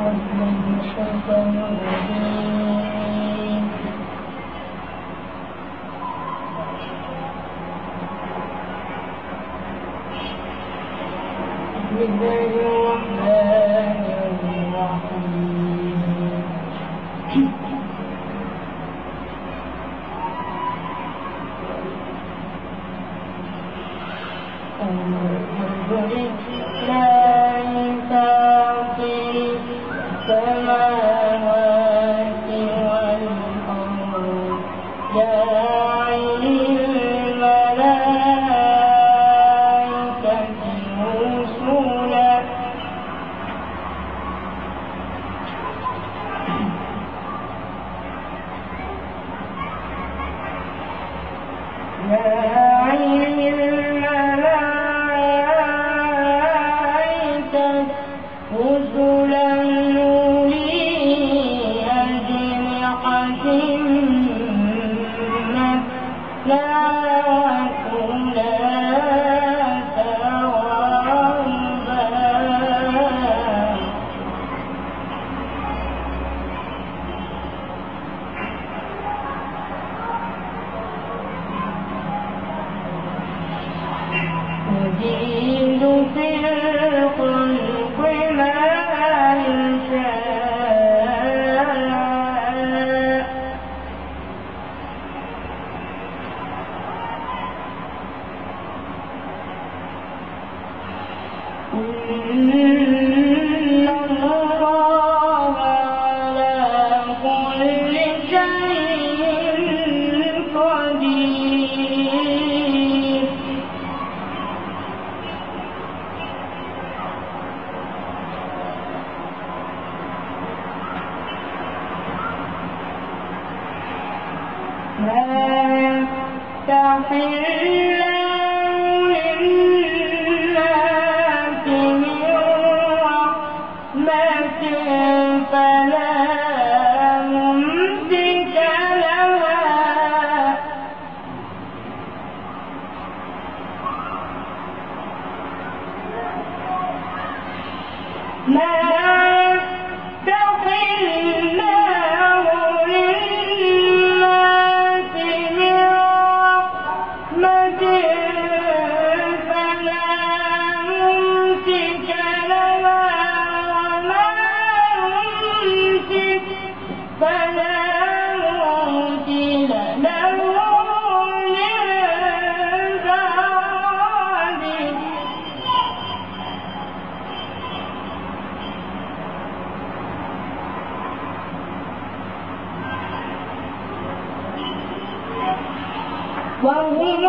وهو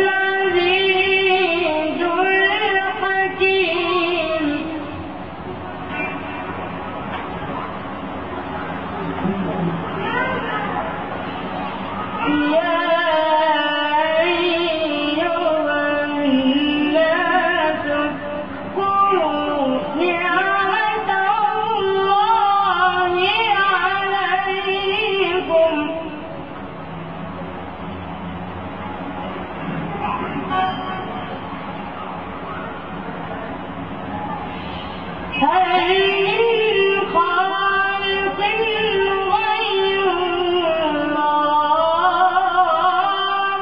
العزيز الحكيم. يا أيها الناس اذكروا نعمة الله عليكم هل من خالق غير الله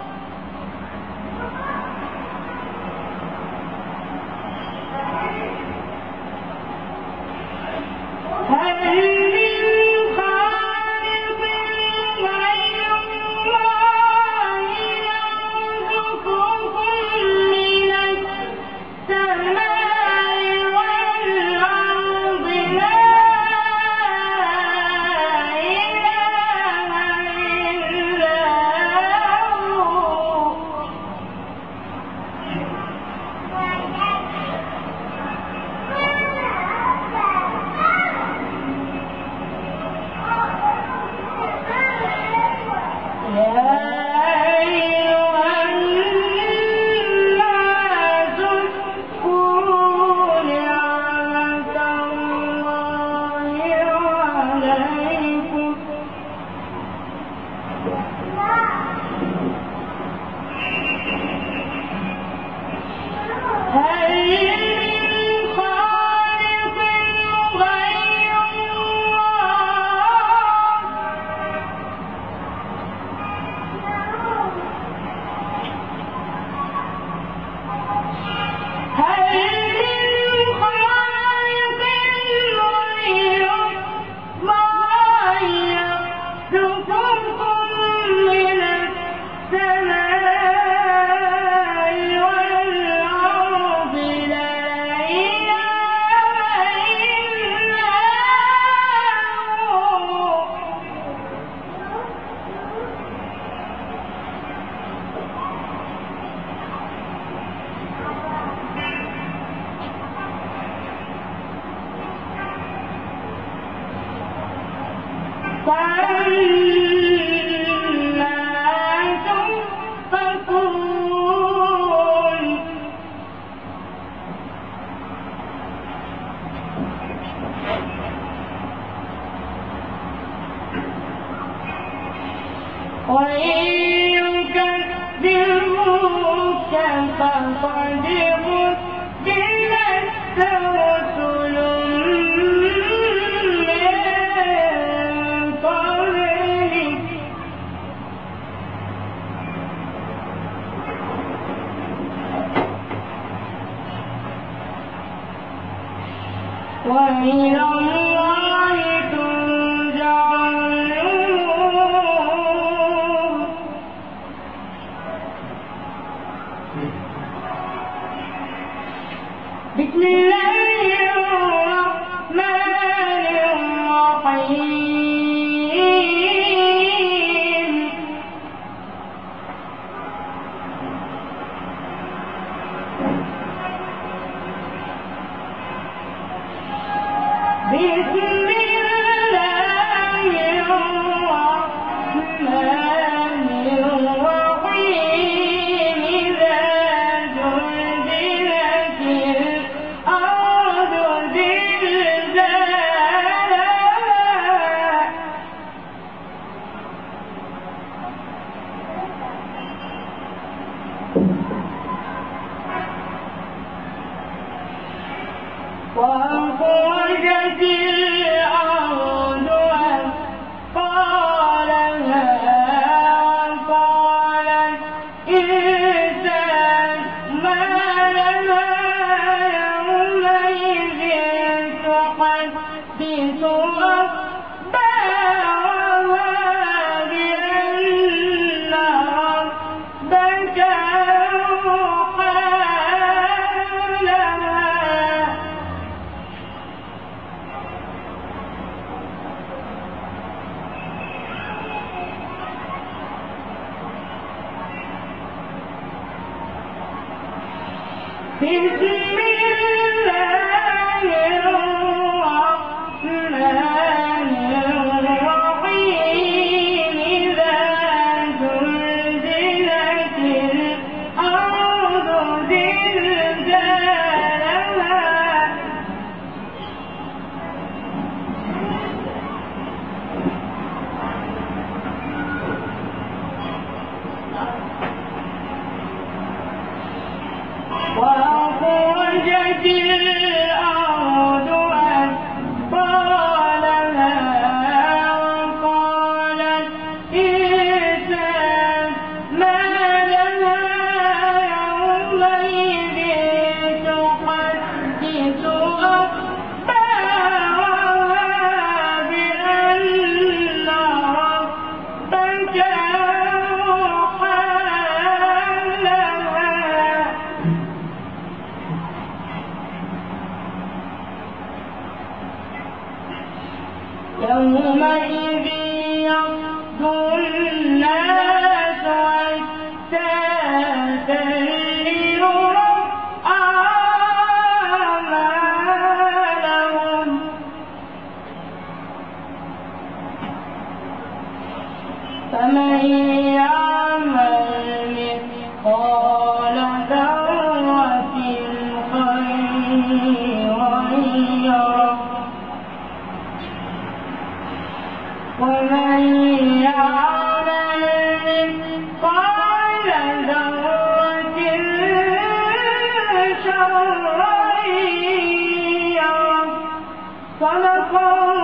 هل من خالق غير الله يرزقكم من السماء والأرض لا إله إلا هو وإن يكذبوك فقد كذبت رسل من قبلك وإلى الله ترجع الأمور. بسم الله الرحمن الرحيم. بسم الله الرحمن الرحيم. إذا زلزلت الأرض زلزالها وأخرجت الأرض أثقالها وقال الإنسان ما لها يومئذ تحدث أخبارها بأن ربك أوحى لها. بسم الله الرحمن الرحيم. إذا زلزلت الأرض زلزالها وأخرجت الأرض أثقالها وقال الإنسان ما لها يومئذ تحدث أخبارها بأن ربك أوحى لها. يومئذ يصدر الناس أشتاتا ليروا أعمالهم فمن يعمل مثقال ذرة خيرا يره ومن يعمل مثقال ذرة شرا يره. صدق